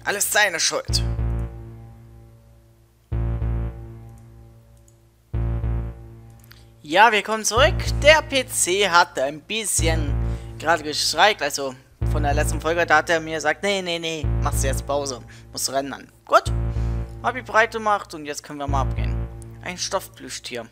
Alles seine Schuld. Ja, willkommen zurück. Der PC hat ein bisschen gerade gestreikt, also von der letzten Folge, da hat er mir gesagt, nee, machst du jetzt Pause, musst rendern. Gut, hab ich bereit gemacht und jetzt können wir mal abgehen. Ein Stoffplüschtier.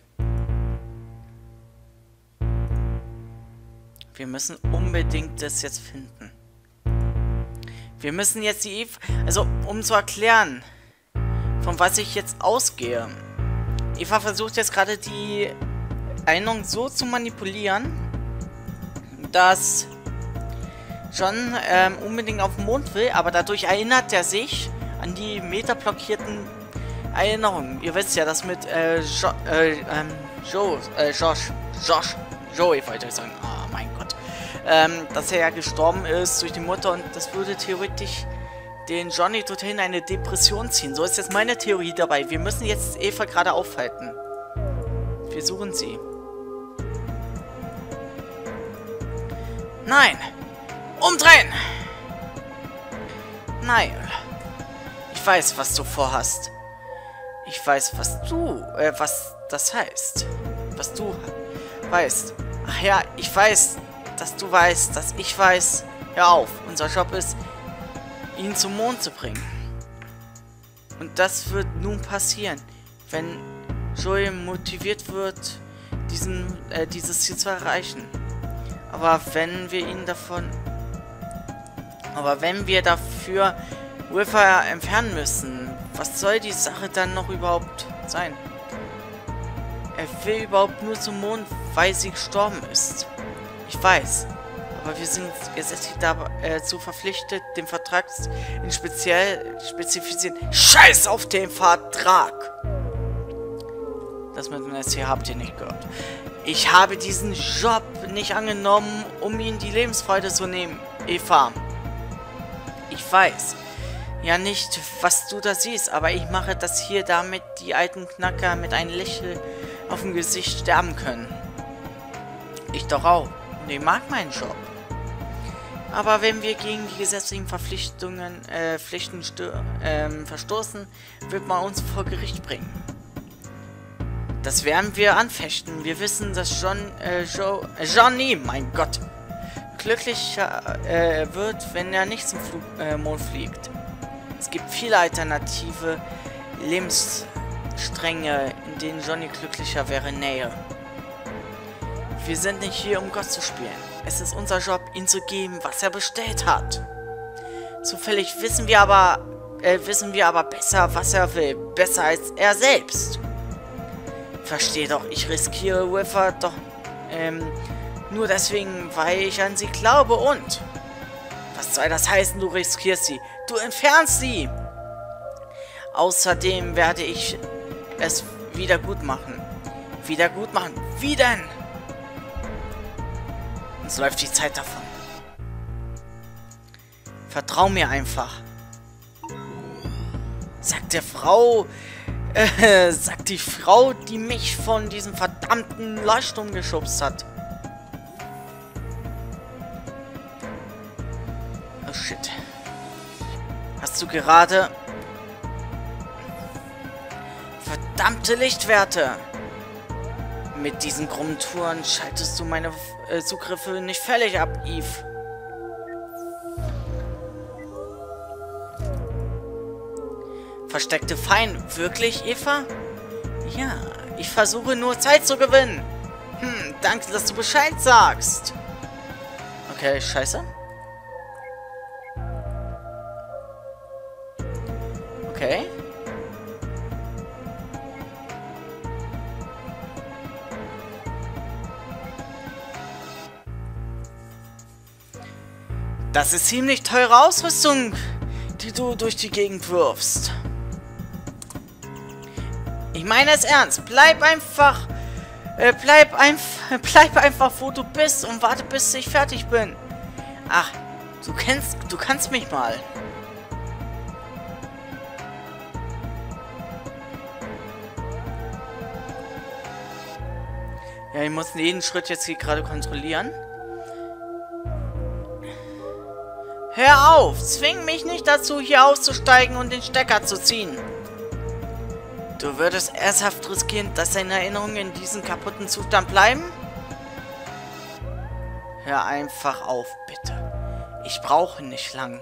Wir müssen unbedingt das jetzt finden. Wir müssen jetzt die Eva, also um zu erklären, von was ich jetzt ausgehe. Eva versucht jetzt gerade die Erinnerung so zu manipulieren, dass John unbedingt auf den Mond will, aber dadurch erinnert er sich an die metablockierten Erinnerungen. Ihr wisst ja, das mit Joey wollte ich sagen. Oh mein Gott. Dass er ja gestorben ist durch die Mutter und das würde theoretisch den Johnny dorthin eine Depression ziehen. So ist jetzt meine Theorie dabei. Wir müssen jetzt Eva gerade aufhalten. Wir suchen sie. Nein! Umdrehen! Nein. Ich weiß, was du vorhast. Ich weiß, was das heißt. Was du weißt. Ach ja, ich weiß, dass du weißt, dass ich weiß. Hör auf, unser Job ist, ihn zum Mond zu bringen. Und das wird nun passieren, wenn Joey motiviert wird, dieses Ziel zu erreichen. Aber wenn wir dafür River entfernen müssen, was soll die Sache dann noch überhaupt sein? Er will überhaupt nur zum Mond, weil sie gestorben ist. Ich weiß, aber wir sind gesetzlich dazu verpflichtet, den Vertrag in spezifizieren. Scheiß auf den Vertrag! Das mit dem SC habt ihr nicht gehört. Ich habe diesen Job nicht angenommen, um ihnen die Lebensfreude zu nehmen, Eva. Ich weiß ja nicht, was du da siehst, aber ich mache das hier, damit die alten Knacker mit einem Lächeln auf dem Gesicht sterben können. Ich doch auch. Und ich mag meinen Job. Aber wenn wir gegen die gesetzlichen Pflichten verstoßen, wird man uns vor Gericht bringen. Das werden wir anfechten. Wir wissen, dass Johnny, mein Gott, glücklicher wird, wenn er nicht zum Mond fliegt. Es gibt viele alternative Lebensstränge, in denen Johnny glücklicher wäre. Nähe. Wir sind nicht hier, um Gott zu spielen. Es ist unser Job, ihm zu geben, was er bestellt hat. Zufällig wissen wir aber besser, was er will. Besser als er selbst. Versteh doch, ich riskiere River doch nur deswegen, weil ich an sie glaube und... Was soll das heißen, du riskierst sie? Du entfernst sie! Außerdem werde ich es wieder gut machen. Wieder gut machen? Wie denn? Uns läuft die Zeit davon. Vertrau mir einfach. Sagt die Frau, die mich von diesem verdammten Leuchtturm geschubst hat. Oh shit. Hast du gerade... Verdammte Lichtwerte! Mit diesen krummen Touren schaltest du meine Zugriffe nicht völlig ab, Eve. Versteckte Feinde. Wirklich, Eva? Ja, ich versuche nur Zeit zu gewinnen. Danke, dass du Bescheid sagst. Okay, scheiße. Okay. Das ist ziemlich teure Ausrüstung, die du durch die Gegend wirfst. Ich meine es ernst. Bleib einfach, wo du bist und warte, bis ich fertig bin. Ach, du kannst mich mal. Ja, ich muss jeden Schritt jetzt hier gerade kontrollieren. Hör auf! Zwing mich nicht dazu, hier auszusteigen und den Stecker zu ziehen. Du würdest ernsthaft riskieren, dass deine Erinnerungen in diesem kaputten Zustand bleiben? Hör einfach auf, bitte. Ich brauche nicht lang.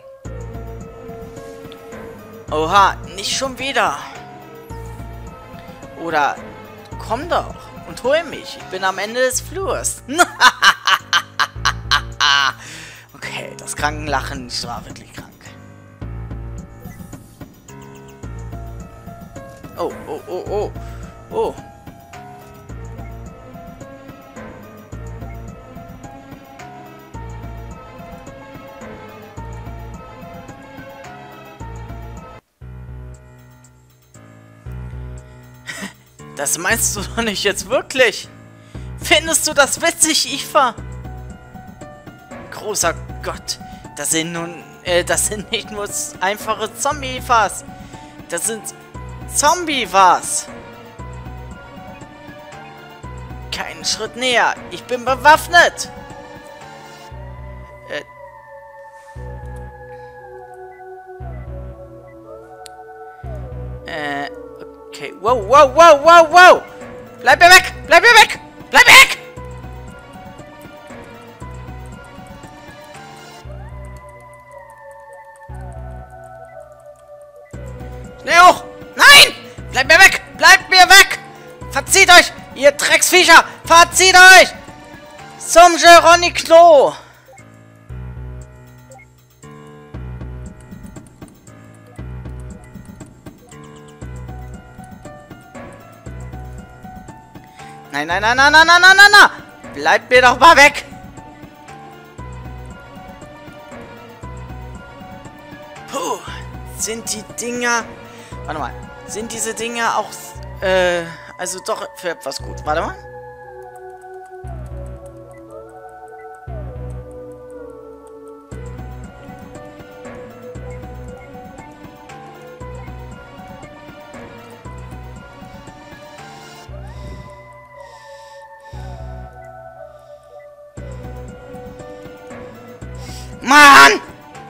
Oha, nicht schon wieder. Oder komm doch und hol mich. Ich bin am Ende des Flurs. Okay, das Krankenlachen war wirklich krank. Oh, oh, oh, oh. Oh. Das meinst du doch nicht jetzt wirklich? Findest du das witzig, Eva? Großer Gott, das sind nicht nur einfache Zombie-Evas. Das sind Zombie-Evas. Keinen Schritt näher. Ich bin bewaffnet. Okay. Wow, wow, wow, wow, wow. Bleib mir weg. Bleib mir weg. Bleib weg. Schnell hoch. Nein. Bleib mir weg. Bleibt mir weg. Verzieht euch, ihr Drecksviecher. Verzieht euch. Zum Geroniklo. Nein, nein, nein, nein, nein, nein, nein, nein, nein! Bleibt mir doch mal weg! Puh, sind die Dinger... Warte mal, sind diese Dinger auch... also doch für etwas gut. Warte mal. Mann!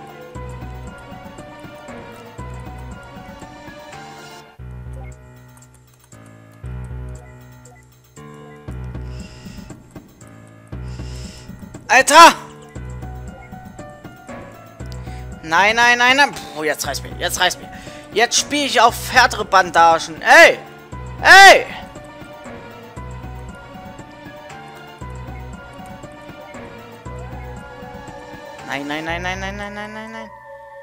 Alter! Nein, nein, nein, nein. Puh, jetzt reißt mir. Jetzt reißt mir. Jetzt spiele ich auf härtere Bandagen. Ey! Ey! Nein, nein, nein, nein, nein, nein, nein, nein, nein.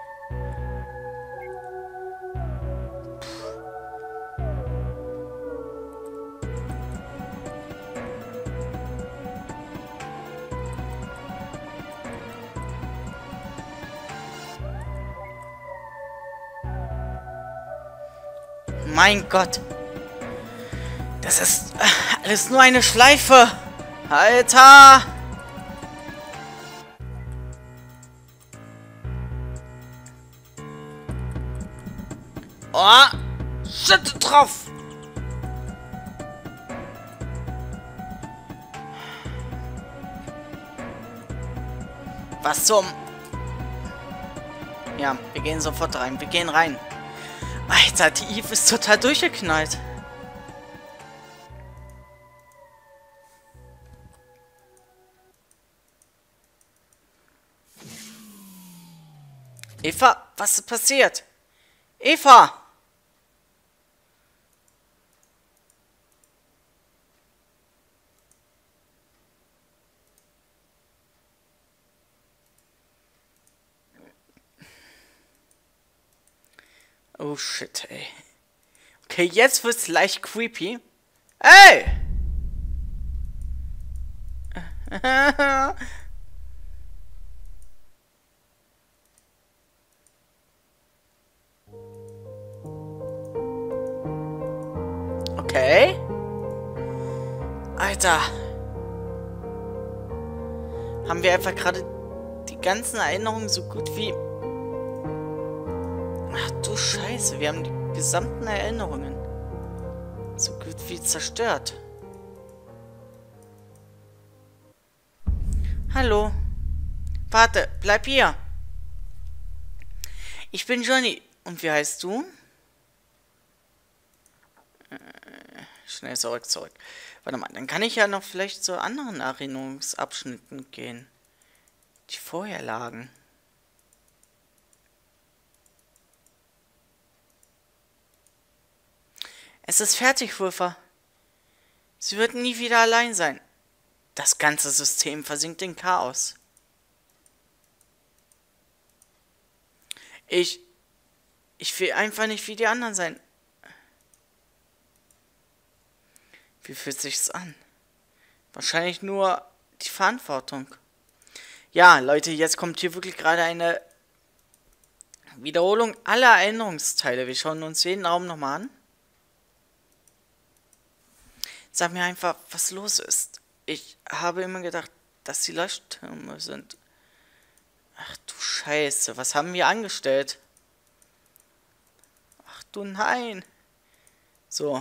Mein Gott. Das ist alles nur eine Schleife. Alter. Oh, shit drauf. Was zum... Ja, wir gehen sofort rein. Wir gehen rein. Alter, die Eve ist total durchgeknallt. Eva, was ist passiert? Eva! Oh shit, ey. Okay, jetzt wird's leicht creepy. Ey! Okay. Alter. Haben wir einfach gerade die ganzen Erinnerungen so gut wie... Ach du Scheiße, wir haben die gesamten Erinnerungen so gut wie zerstört. Hallo. Warte, bleib hier. Ich bin Johnny. Und wie heißt du? Schnell zurück. Warte mal, dann kann ich ja noch vielleicht zu anderen Erinnerungsabschnitten gehen. Die vorher lagen. Es ist fertig, Wulfer. Sie wird nie wieder allein sein. Das ganze System versinkt in Chaos. Ich will einfach nicht wie die anderen sein. Wie fühlt sich's an? Wahrscheinlich nur die Verantwortung. Ja, Leute, jetzt kommt hier wirklich gerade eine Wiederholung aller Erinnerungsteile. Wir schauen uns jeden Raum nochmal an. Sag mir einfach, was los ist. Ich habe immer gedacht, dass die Leuchttürme sind. Ach du Scheiße, was haben wir angestellt? Ach du nein. So.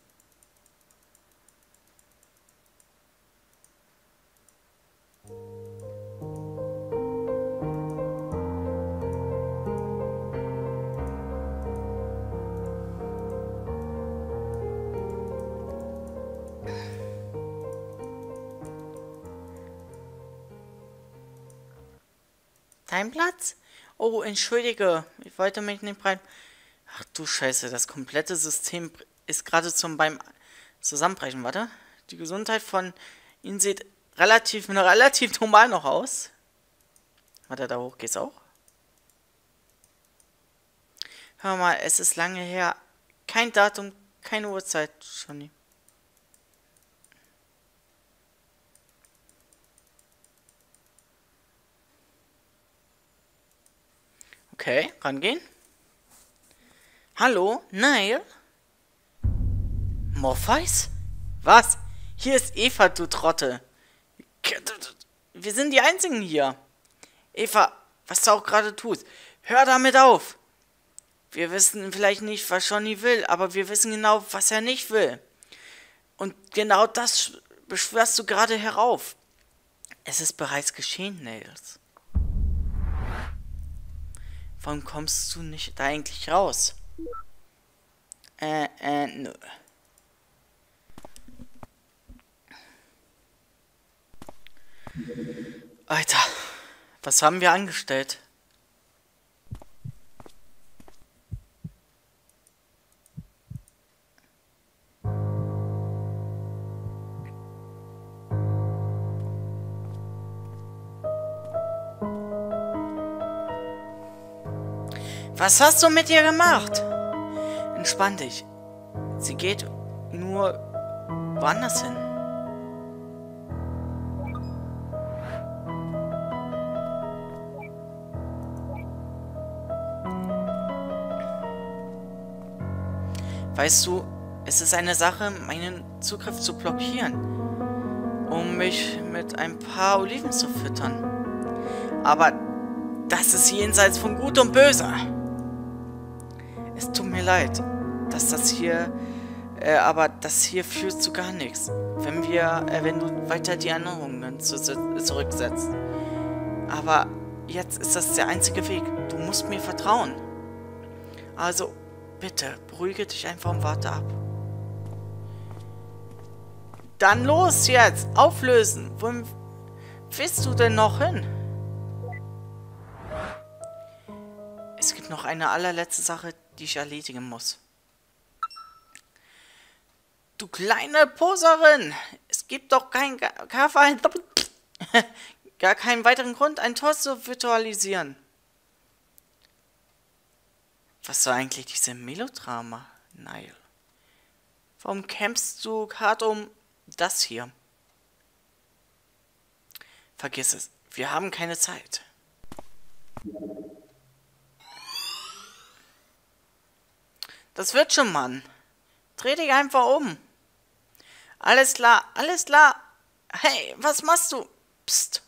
Dein Platz? Oh, entschuldige, ich wollte mich nicht rein. Ach du Scheiße, das komplette System ist gerade beim Zusammenbrechen. Warte, die Gesundheit von Ihnen sieht relativ normal noch aus. Warte, da hoch geht's auch. Hör mal, es ist lange her. Kein Datum, keine Uhrzeit, Johnny. Okay, rangehen. Hallo, Neil? Morpheus? Was? Hier ist Eva, du Trotte. Wir sind die Einzigen hier. Eva, was du auch gerade tust, hör damit auf. Wir wissen vielleicht nicht, was Johnny will, aber wir wissen genau, was er nicht will. Und genau das beschwörst du gerade herauf. Es ist bereits geschehen, Nails. Warum kommst du nicht da eigentlich raus? Nö. Alter, was haben wir angestellt? Was hast du mit ihr gemacht? Entspann dich. Sie geht nur woanders hin. Weißt du, es ist eine Sache, meinen Zugriff zu blockieren, um mich mit ein paar Oliven zu füttern. Aber das ist jenseits von Gut und Böse. Es tut mir leid, dass das hier, aber das hier führt zu gar nichts. Wenn du weiter die Erinnerungen zurücksetzt. Aber jetzt ist das der einzige Weg. Du musst mir vertrauen. Also, bitte, beruhige dich einfach und warte ab. Dann los jetzt! Auflösen! Wo willst du denn noch hin? Es gibt noch eine allerletzte Sache, die ich erledigen muss. Du kleine Poserin! Es gibt doch gar keinen weiteren Grund, ein Tor zu virtualisieren. Was soll eigentlich diese Melodrama, Niall? Warum kämpfst du hart um das hier? Vergiss es, wir haben keine Zeit. Das wird schon, Mann. Dreh dich einfach um. Alles klar, alles klar. Hey, was machst du? Psst.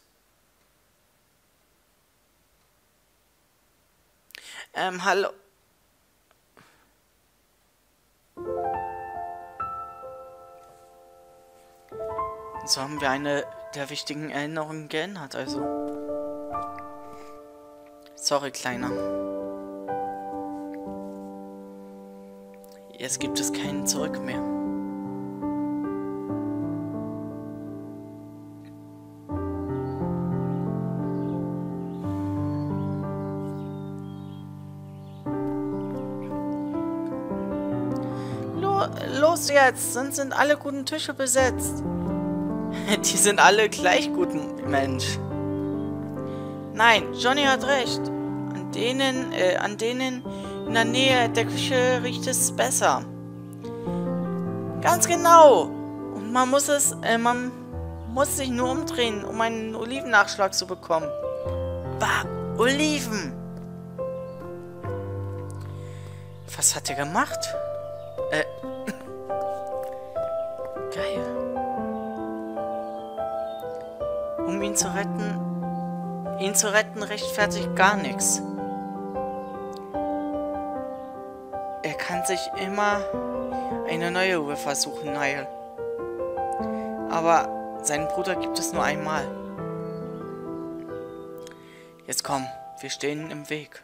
Hallo. So haben wir eine der wichtigen Erinnerungen geändert, also. Sorry, Kleiner. Jetzt gibt es keinen Zurück mehr. Los jetzt, sonst sind alle guten Tische besetzt. Die sind alle gleich gut, Mensch. Nein, Johnny hat recht. An denen in der Nähe der Küche riecht es besser. Ganz genau. Und man muss sich nur umdrehen, um einen Olivennachschlag zu bekommen. Bah, Oliven. Was hat er gemacht? Geil. Um ihn zu retten, rechtfertigt gar nichts. Er kann sich immer eine neue Uhr versuchen, Niall. Aber seinen Bruder gibt es nur einmal. Jetzt komm, wir stehen im Weg.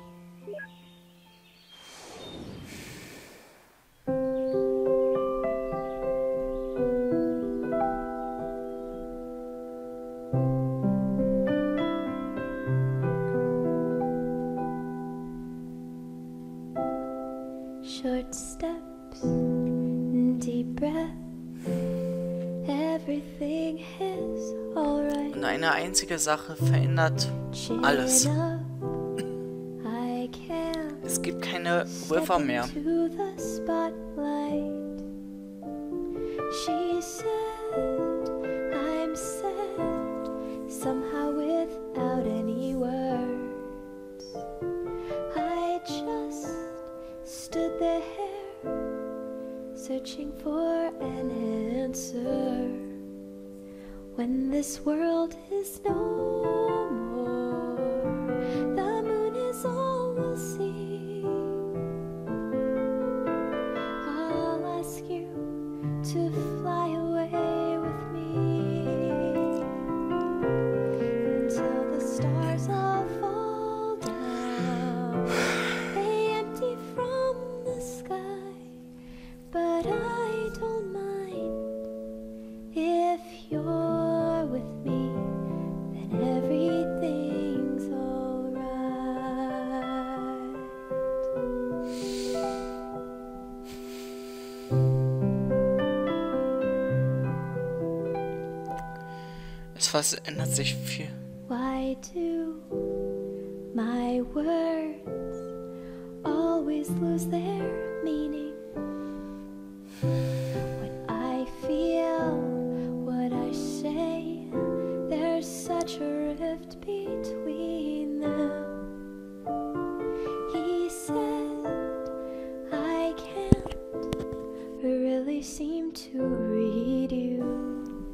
Short steps, deep breath, everything is alright. Und eine einzige Sache verändert alles. Es gibt keine River mehr. She said, I'm sad, somehow without any words. I just stood there, searching for an answer. When this world is no more, the moon is all we'll see. I'll ask you to fly away with me until the stars all fall down. They empty from the sky, but I don't mind if you're with me, then everything's alright. Es ändert sich viel. Why do my words always lose their meaning? When I feel what I say, there's such a rift between them. He said, I can't really seem to read you.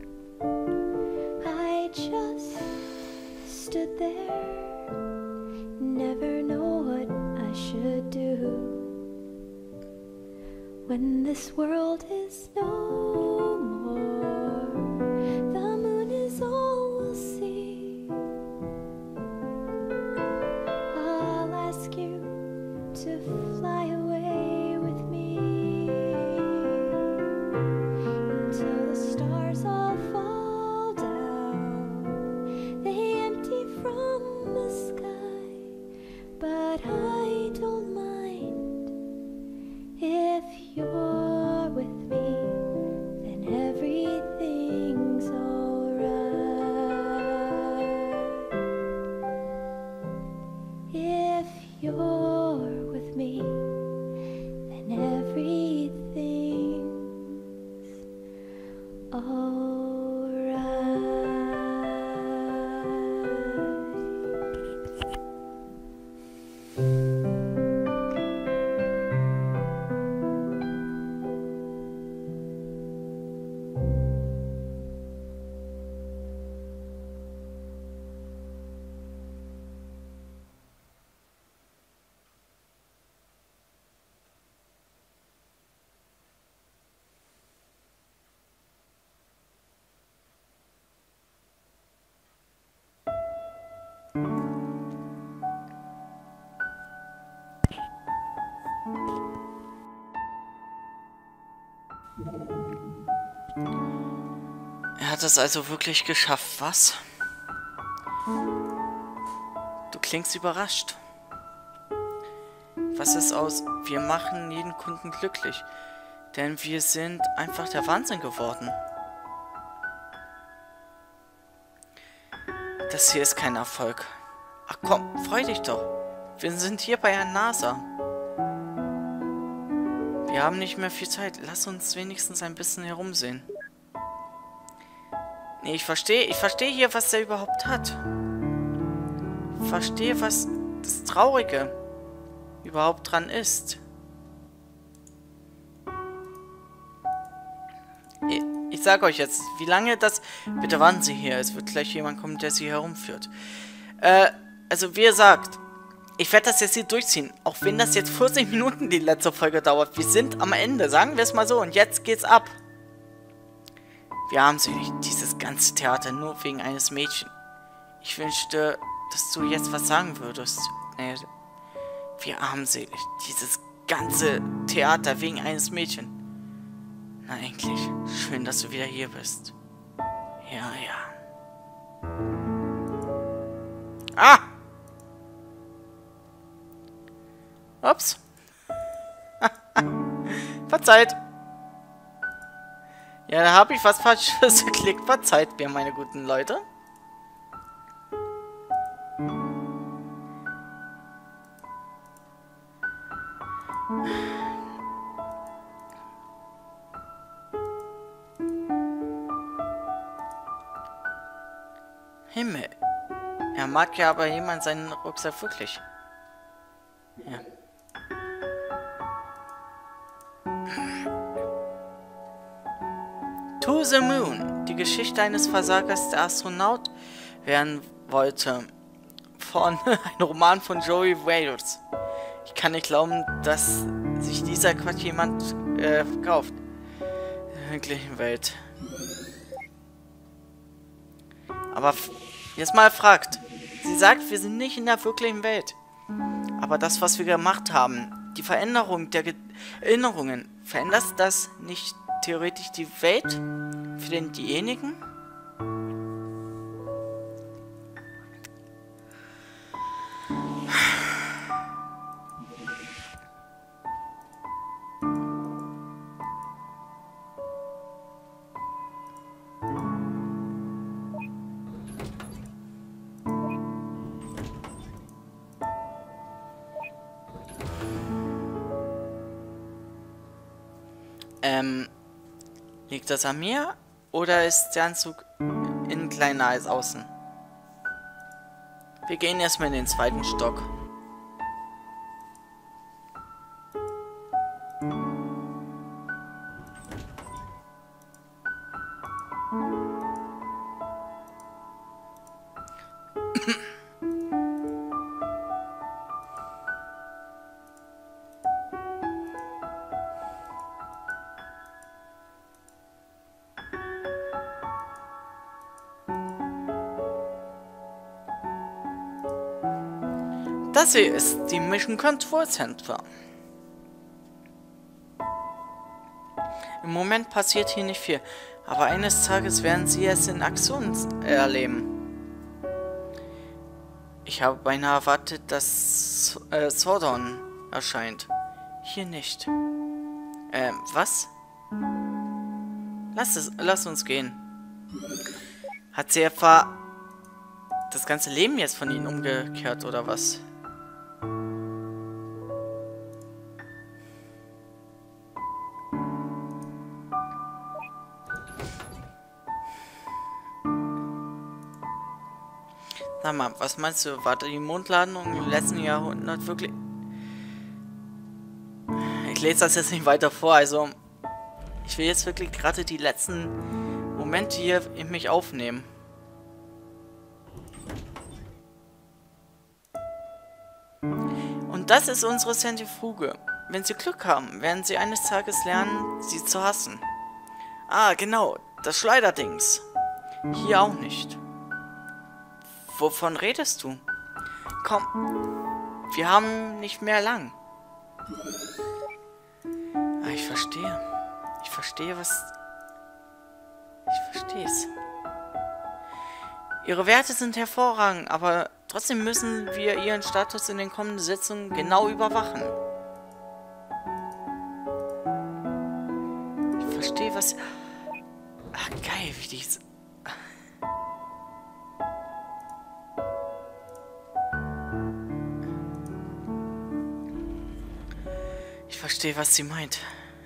I just stood there, never know what I should do. When this world is no more, the moon is all we'll see. I'll ask you to fly away with me until the stars all fall down. They empty from the sky, but I don't mind if you're with me, then everything's alright. If you're with me, then everything's hat es also wirklich geschafft, was? Du klingst überrascht. Was ist aus? Wir machen jeden Kunden glücklich. Denn wir sind einfach der Wahnsinn geworden. Das hier ist kein Erfolg. Ach komm, freu dich doch. Wir sind hier bei der NASA. Wir haben nicht mehr viel Zeit. Lass uns wenigstens ein bisschen herumsehen. Nee, ich verstehe hier, was der überhaupt hat. Ich verstehe, was das Traurige überhaupt dran ist. Ich sage euch jetzt, wie lange das... Bitte warten Sie hier, es wird gleich jemand kommen, der Sie herumführt. Also wie gesagt, ich werde das jetzt hier durchziehen, auch wenn das jetzt 40 Minuten die letzte Folge dauert. Wir sind am Ende, sagen wir es mal so, und jetzt geht's ab. Wir haben sie nicht, dieses ganze Theater, nur wegen eines Mädchens. Ich wünschte, dass du jetzt was sagen würdest. Nee, wie armselig, dieses ganze Theater wegen eines Mädchens. Na endlich, schön, dass du wieder hier bist. Ja, ja. Ah! Ups. Verzeiht. Ja, da habe ich was Falsches geklickt. Verzeiht mir, meine guten Leute. Himmel. Er mag ja aber jemand seinen Rucksack wirklich. Ja. To the Moon. Die Geschichte eines Versagers, der Astronaut werden wollte. Von einem Roman von Joey Wales. Ich kann nicht glauben, dass sich dieser Quatsch jemand kauft. In der wirklichen Welt. Aber jetzt mal fragt. Sie sagt, wir sind nicht in der wirklichen Welt. Aber das, was wir gemacht haben, die Veränderung der Erinnerungen, verändert das nicht theoretisch die Welt für diejenigen? Liegt das an mir? Oder ist der Anzug innen kleiner als außen? Wir gehen erstmal in den zweiten Stock. Das hier ist die Mission Control Center. Im Moment passiert hier nicht viel, aber eines Tages werden Sie es in Aktion erleben. Ich habe beinahe erwartet, dass Sordon erscheint. Hier nicht. Was? Lass uns gehen. Hat sie etwa das ganze Leben jetzt von ihnen umgekehrt, oder was? Sag mal, was meinst du? War die Mondlandung im letzten Jahrhundert wirklich... Ich lese das jetzt nicht weiter vor, also... Ich will jetzt wirklich gerade die letzten Momente hier in mich aufnehmen. Und das ist unsere Zentrifuge. Wenn Sie Glück haben, werden Sie eines Tages lernen, sie zu hassen. Ah, genau, das Schleuderdings. Hier auch nicht. Wovon redest du? Komm, wir haben nicht mehr lang. Ah, ich verstehe. Ich verstehe, was... Ich verstehe es. Ihre Werte sind hervorragend, aber trotzdem müssen wir Ihren Status in den kommenden Sitzungen genau überwachen. Ich verstehe, was... Ach, geil, wie dies... Ich verstehe, was sie meint.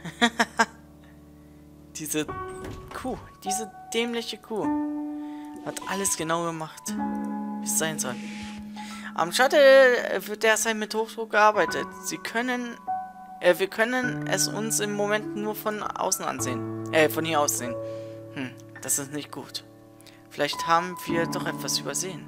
Diese Kuh, diese dämliche Kuh, hat alles genau gemacht, wie es sein soll. Am Shuttle wird derzeit mit Hochdruck gearbeitet. Wir können es uns im Moment nur von außen ansehen. Von hier aus sehen. Das ist nicht gut. Vielleicht haben wir doch etwas übersehen.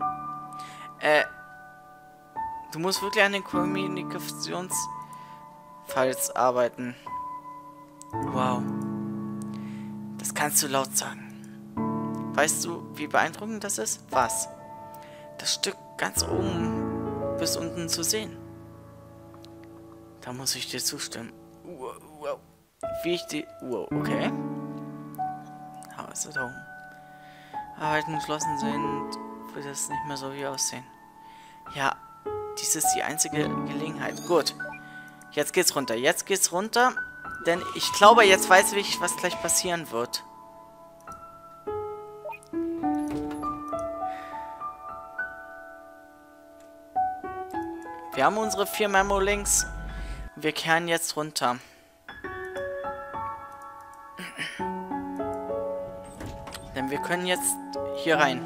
Du musst wirklich an den Kommunikationsfiles arbeiten. Wow. Das kannst du laut sagen. Weißt du, wie beeindruckend das ist? Was? Das Stück ganz oben bis unten zu sehen. Da muss ich dir zustimmen. Wow. Wie ich die... Wow, okay. Also da oben. Arbeiten geschlossen sind, wird es nicht mehr so wie aussehen. Ja, dies ist die einzige Gelegenheit. Gut. Jetzt geht's runter. Jetzt geht's runter. Denn ich glaube, jetzt weiß ich, was gleich passieren wird. Wir haben unsere 4 Memo-Links. Wir kehren jetzt runter. Denn wir können jetzt hier rein.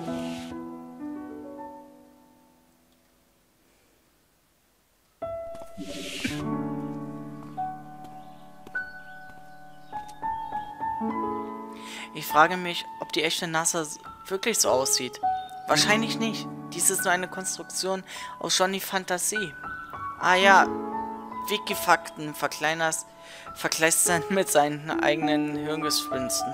Ich frage mich, ob die echte NASA wirklich so aussieht. Wahrscheinlich nicht. Dies ist nur eine Konstruktion aus Johnny Fantasie. Ah ja, Wikifakten verkleistern mit seinen eigenen Hirngespinsten.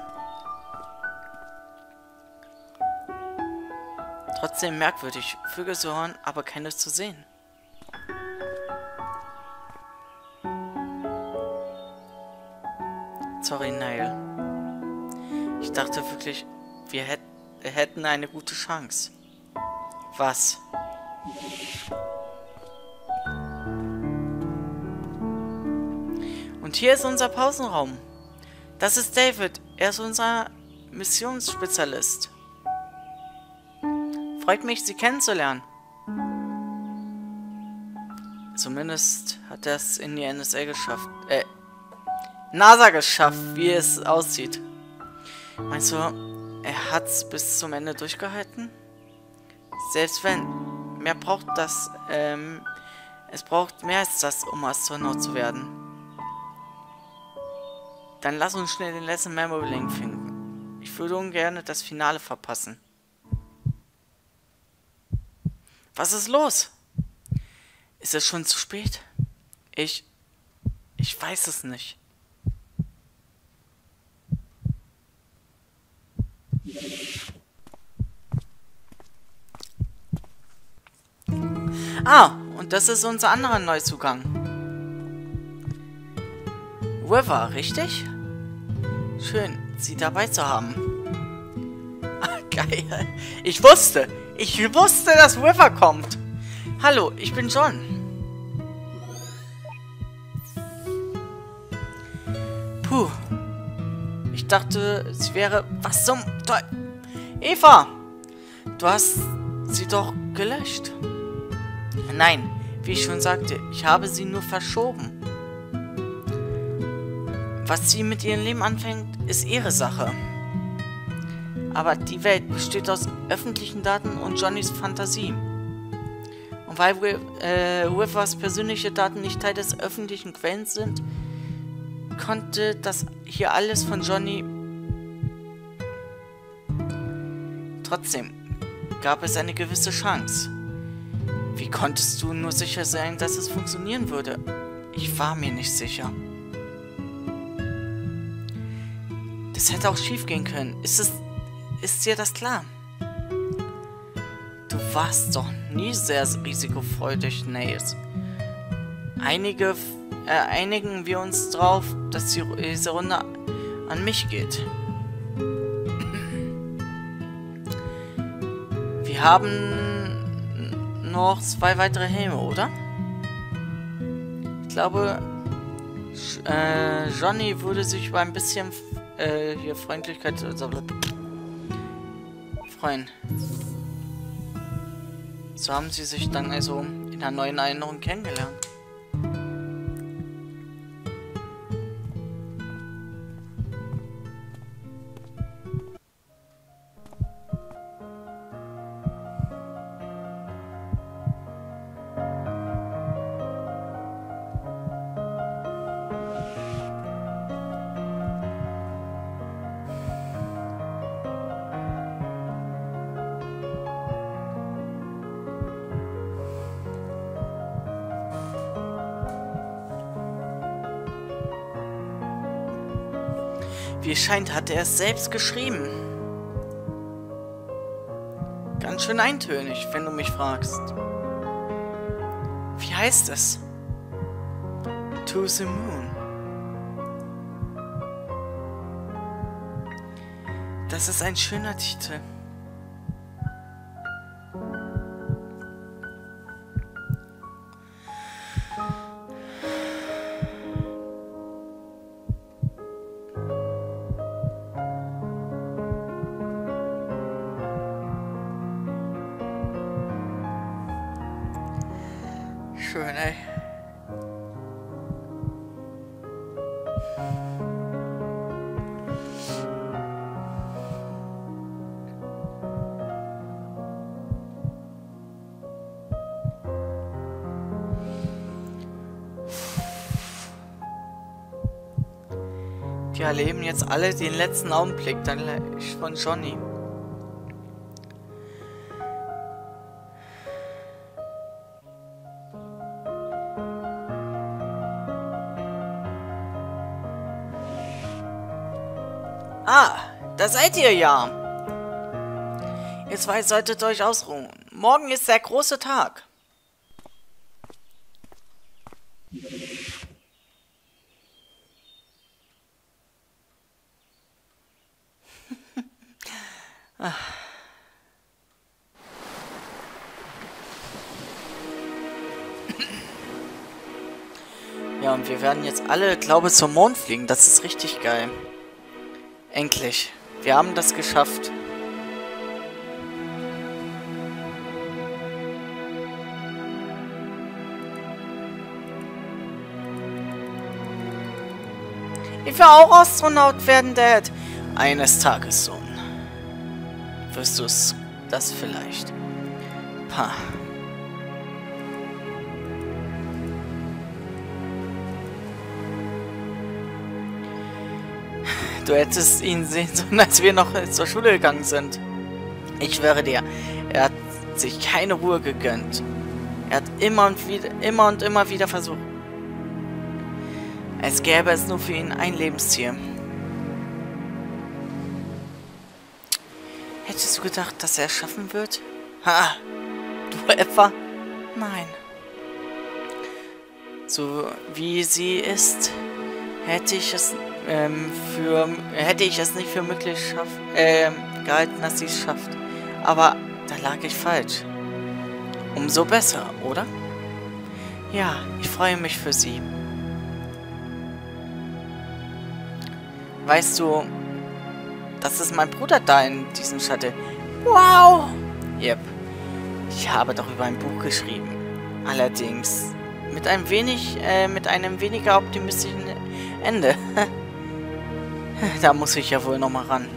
Trotzdem merkwürdig. Vögel zu hören, aber keine zu sehen. Sorry, Niall. Ich dachte wirklich, wir hätten eine gute Chance. Was? Und hier ist unser Pausenraum. Das ist David. Er ist unser Missionsspezialist. Freut mich, Sie kennenzulernen. Zumindest hat er es in die NSA geschafft. NASA geschafft, wie es aussieht. Meinst du, er hat es bis zum Ende durchgehalten? Selbst wenn. Mehr braucht das, es braucht mehr als das, um Astronaut zu werden. Dann lass uns schnell den letzten Memory-Link finden. Ich würde ungern das Finale verpassen. Was ist los? Ist es schon zu spät? Ich weiß es nicht. Ah, und das ist unser anderer Neuzugang. River, richtig? Schön, Sie dabei zu haben. Ah, geil. Ich wusste, dass River kommt. Hallo, ich bin John. Puh. Ich dachte, sie wäre... Was zum... Eva! Du hast sie doch gelöscht. Nein, wie ich schon sagte, ich habe sie nur verschoben. Was sie mit ihrem Leben anfängt, ist ihre Sache. Aber die Welt besteht aus öffentlichen Daten und Johnnys Fantasie. Und weil Rivers persönliche Daten nicht Teil des öffentlichen Quellen sind, konnte das hier alles von Johnny... Trotzdem gab es eine gewisse Chance. Wie konntest du nur sicher sein, dass es funktionieren würde? Ich war mir nicht sicher. Das hätte auch schief gehen können. Ist dir das klar? Du warst doch nie sehr risikofreudig, Nails. Einigen wir uns drauf, dass diese Runde an mich geht. Wir haben noch 2 weitere Helme, oder? Ich glaube, Johnny würde sich über ein bisschen hier Freundlichkeit freuen. So haben sie sich dann also in einer neuen Erinnerung kennengelernt. Wie es scheint, hat er es selbst geschrieben. Ganz schön eintönig, wenn du mich fragst. Wie heißt es? To the Moon. Das ist ein schöner Titel. Schön, ey. Die erleben jetzt alle den letzten Augenblick von Johnny. Ah, da seid ihr ja. Ihr zwei solltet euch ausruhen. Morgen ist der große Tag. Ja, und wir werden jetzt alle, glaube ich, zum Mond fliegen. Das ist richtig geil. Endlich. Wir haben das geschafft. Ich will auch Astronaut werden, Dad. Eines Tages, Sohn. Wirst du das vielleicht? Pah. Du hättest ihn sehen sollen, als wir noch zur Schule gegangen sind. Ich schwöre dir, er hat sich keine Ruhe gegönnt. Er hat immer und immer wieder versucht. Als gäbe es nur für ihn ein Lebensziel. Hättest du gedacht, dass er es schaffen wird? Ha! Du etwa? Nein. So wie sie ist, hätte ich es nicht für möglich gehalten, dass sie es schafft. Aber da lag ich falsch. Umso besser, oder? Ja, ich freue mich für sie. Weißt du, das ist mein Bruder da in diesem Shuttle. Wow! Yep. Ich habe doch über ein Buch geschrieben. Allerdings mit einem weniger optimistischen Ende. Da muss ich ja wohl noch mal ran.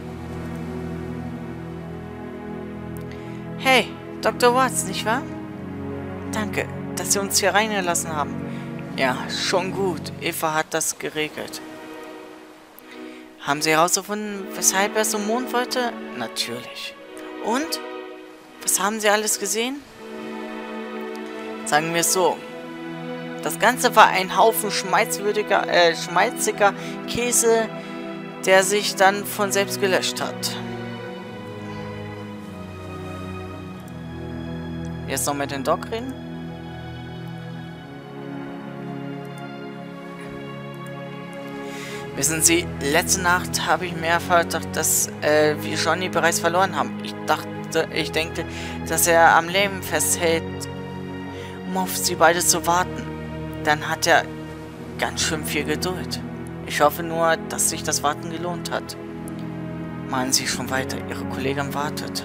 Hey, Dr. Watts, nicht wahr? Danke, dass Sie uns hier reingelassen haben. Ja, schon gut. Eva hat das geregelt. Haben Sie herausgefunden, weshalb er zum Mond wollte? Natürlich. Und? Was haben Sie alles gesehen? Sagen wir es so. Das Ganze war ein Haufen schmalziger Käse, der sich dann von selbst gelöscht hat. Jetzt noch mit dem Doc reden? Wissen Sie, letzte Nacht habe ich mir erfahren, dass wir Johnny bereits verloren haben. Ich dachte, Ich denke, dass er am Leben festhält, um auf sie beide zu warten. Dann hat er ganz schön viel Geduld. Ich hoffe nur, dass sich das Warten gelohnt hat. Malen Sie schon weiter. Ihre Kollegin wartet.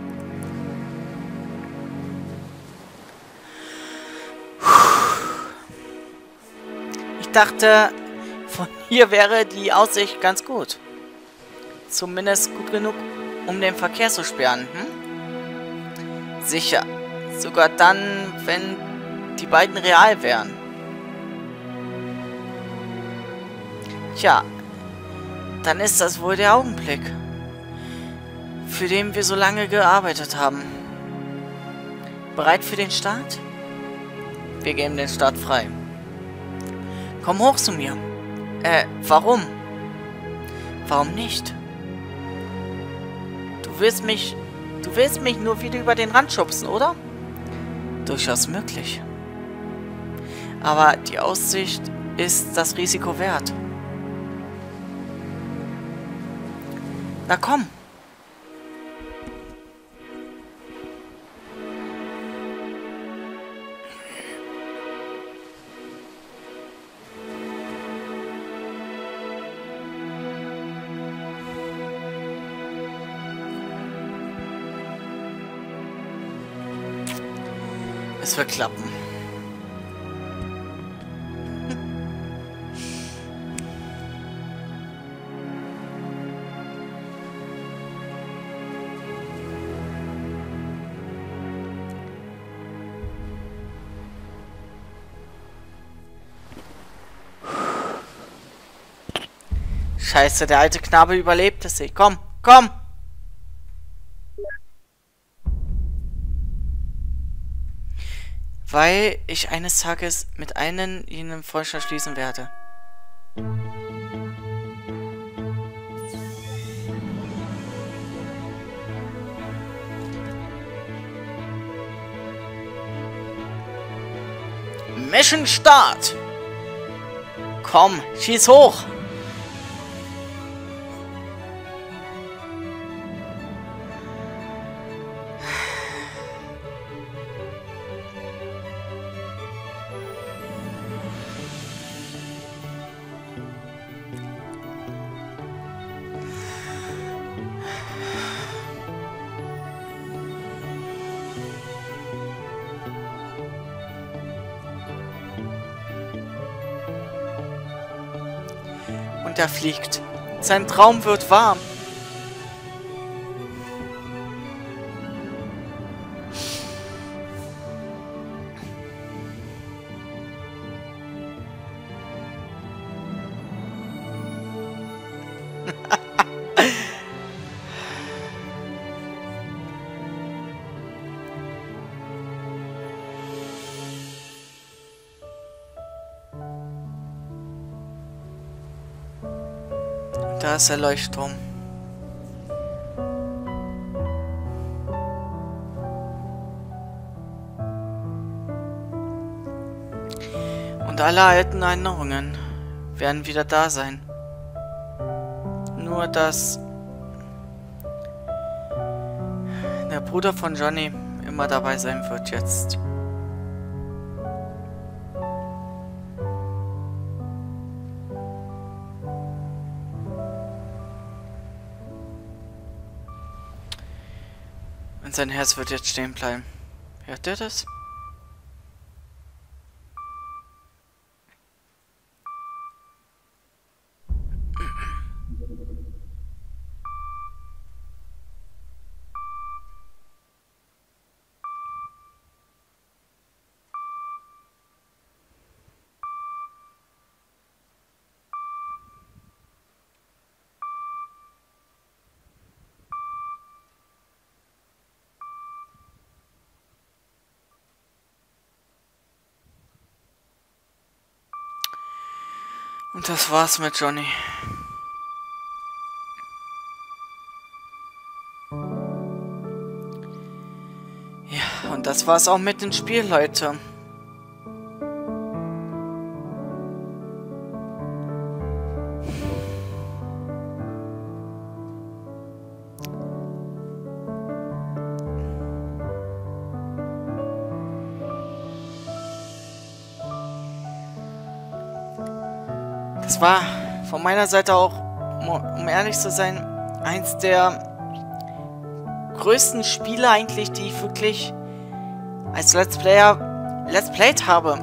Ich dachte, von hier wäre die Aussicht ganz gut. Zumindest gut genug, um den Verkehr zu sperren, hm? Sicher. Sogar dann, wenn die beiden real wären. Tja, dann ist das wohl der Augenblick, für den wir so lange gearbeitet haben. Bereit für den Start? Wir geben den Start frei. Komm hoch zu mir. Warum? Warum nicht? Du willst mich nur wieder über den Rand schubsen, oder? Durchaus möglich. Aber die Aussicht ist das Risiko wert. Na komm. Es wird klappen. Scheiße, der alte Knabe überlebt es nicht. Komm, komm! Weil ich eines Tages mit einem ihnen Freundschaft schließen werde. Mission Start! Komm, schieß hoch! Und er fliegt. Sein Traum wird wahr. Da ist der Leuchtturm. Und alle alten Erinnerungen werden wieder da sein. Nur, dass der Bruder von Johnny immer dabei sein wird jetzt. Und sein Herz wird jetzt stehen bleiben. Hört ihr das? Und das war's mit Johnny. Ja, und das war's auch mit dem Spiel, Leute. war von meiner Seite auch, um ehrlich zu sein, eins der größten Spiele eigentlich, die ich wirklich als Let's Player Let's Played habe.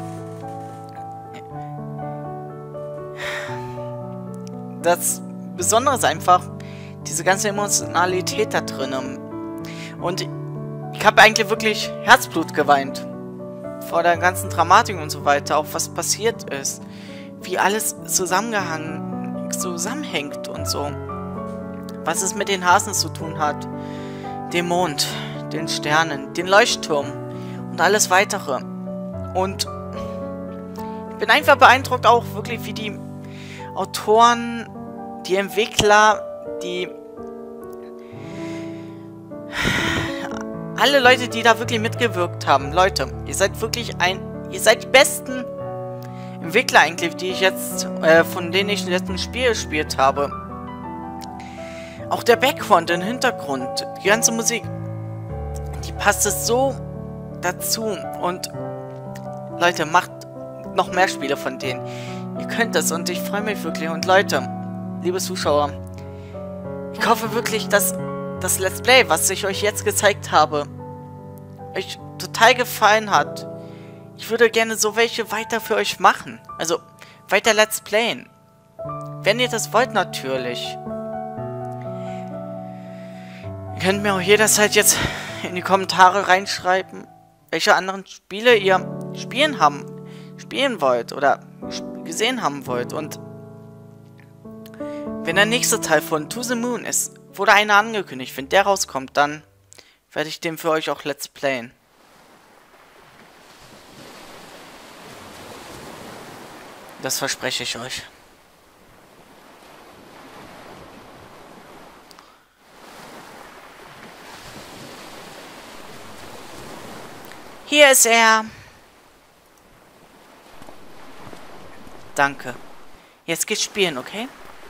Das Besondere ist einfach diese ganze Emotionalität da drin. Und ich habe eigentlich wirklich Herzblut geweint. Vor der ganzen Dramatik und so weiter, auch was passiert ist. Wie alles zusammenhängt und so. Was es mit den Hasen zu tun hat. Dem Mond, den Sternen, den Leuchtturm und alles weitere. Und ich bin einfach beeindruckt auch wirklich, wie die Autoren, die Entwickler, alle Leute, die da wirklich mitgewirkt haben. Leute, ihr seid wirklich ihr seid die besten Entwickler eigentlich, die ich jetzt, von denen ich das letzten Spiel gespielt habe. Auch der Background, den Hintergrund, die ganze Musik, die passt es so dazu. Und Leute, macht noch mehr Spiele von denen. Ihr könnt das und ich freue mich wirklich. Und Leute, liebe Zuschauer, ich hoffe wirklich, dass das Let's Play, was ich euch jetzt gezeigt habe, euch total gefallen hat. Ich würde gerne so welche weiter für euch machen. Also, weiter Let's Playen. Wenn ihr das wollt, natürlich. Ihr könnt mir auch jederzeit jetzt in die Kommentare reinschreiben, welche anderen Spiele ihr spielen wollt oder gesehen haben wollt. Und wenn der nächste Teil von To the Moon ist, wurde einer angekündigt. Wenn der rauskommt, dann werde ich den für euch auch Let's Playen. Das verspreche ich euch. Hier ist er. Danke. Jetzt geht's spielen, okay?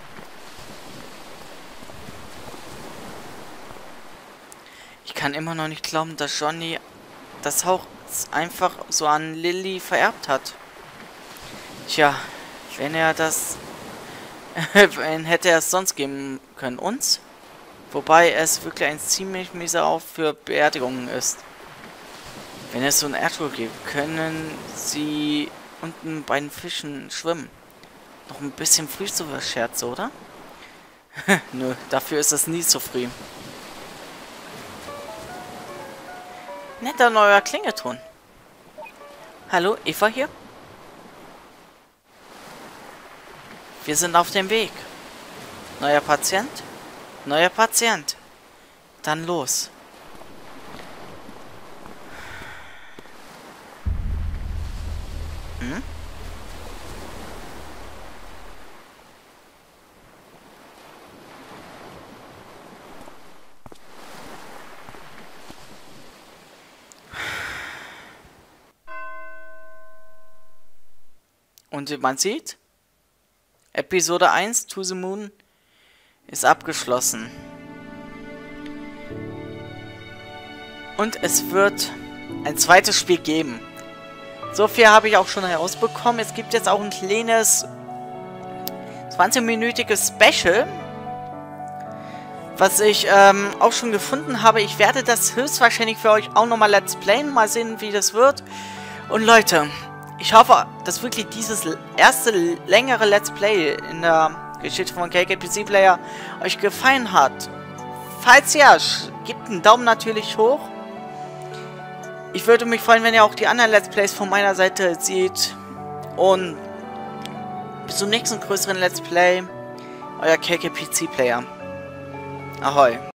Ich kann immer noch nicht glauben, dass Johnny das Haus einfach so an Lily vererbt hat. Tja, wenn er das... wen hätte er es sonst geben können? Uns? Wobei es wirklich ein ziemlich mieser Auf für Beerdigungen ist. Wenn es so ein Erdruhe gibt, können sie unten bei den Fischen schwimmen. Noch ein bisschen früh zu Scherze, oder? Nö, dafür ist es nie zu früh. Netter neuer Klingelton. Hallo, Eva hier? Wir sind auf dem Weg. Neuer Patient? Neuer Patient. Dann los. Hm? Und man sieht, Episode 1, To the Moon, ist abgeschlossen. Und es wird ein zweites Spiel geben. So viel habe ich auch schon herausbekommen. Es gibt jetzt auch ein kleines 20-minütiges Special, was ich auch schon gefunden habe. Ich werde das höchstwahrscheinlich für euch auch nochmal Let's Playen. Mal sehen, wie das wird. Und Leute, ich hoffe, dass wirklich dieses erste längere Let's Play in der Geschichte von KKPC Player euch gefallen hat. Falls ja, gebt einen Daumen natürlich hoch. Ich würde mich freuen, wenn ihr auch die anderen Let's Plays von meiner Seite seht. Und bis zum nächsten größeren Let's Play. Euer KKPC Player. Ahoi.